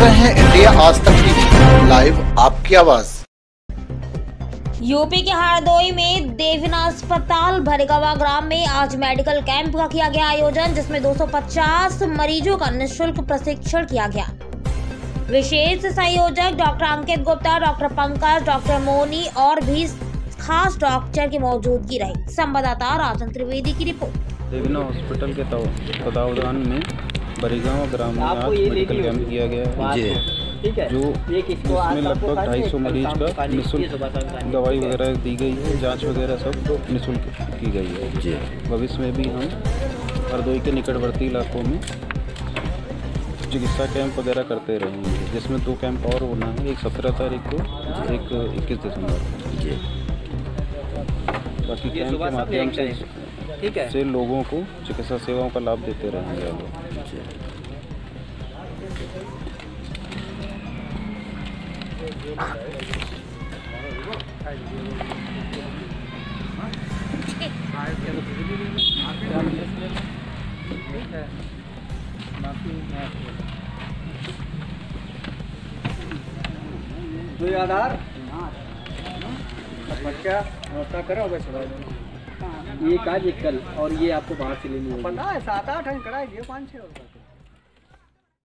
रहे हैं इंडिया आज तक टीवी, लाइव आपकी आवाज। यूपी के हरदोई में देवना अस्पताल भरेगवा ग्राम में आज मेडिकल कैंप का किया गया आयोजन, जिसमें 250 मरीजों का निःशुल्क प्रशिक्षण किया गया। विशेष संयोजक doctor Ankit Gupta, doctor Pankaj, doctor Moni और भी खास डॉक्टर की मौजूदगी रही। संवाददाता राजन त्रिवेदी की रिपोर्ट। देवना हॉस्पिटल के तत्वावधान में भरेगवा ग्राम में आज मेडिकल कैंप किया गया है, जो इसमें लगभग 250 मरीज का निःशुल्क दवाई वगैरह दी गई है, जांच वगैरह सब निःशुल्क की गई है। भविष्य में भी हम हरदोई के निकटवर्ती इलाकों में चिकित्सा कैंप वगैरह करते रहेंगे, जिसमें 2 कैंप और होना है, एक 17 तारीख को, एक 21 दिसंबर को। बाकी कैंप के माध्यम से लोगों को चिकित्सा सेवाओं का लाभ देते रहेंगे। तो आधार बच्चा नौता करो बस ये काज कल और ये आपको बाहर से लेनी होगी। पता है 7-8 अंक कराएंगे 5-6 होगा।